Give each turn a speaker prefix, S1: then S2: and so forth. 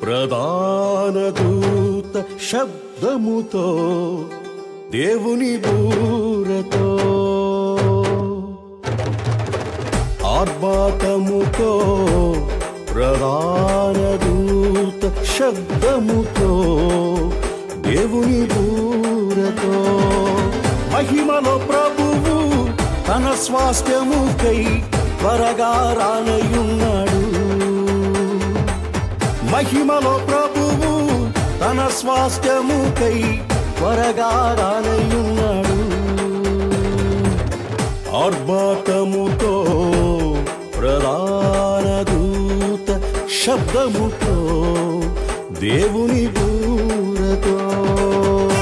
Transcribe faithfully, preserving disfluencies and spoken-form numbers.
S1: ప్రధాన దూత శబ్దముతో దేవుని బూరతో ఆర్భాటముతో ప్రధాన దూత శబ్దముతో దేవుని బూరతో మహిమలో ప్రభువు తన స్వాస్థ్యముకై త్వరగా రానయున్నాడు. మహిమలో ప్రభువు తన స్వాస్థ్యముకై త్వరగా రానయున్నాడు. ఆర్భాటముతో ప్రధాన దూత శబ్దముతో దేవుని బూరతో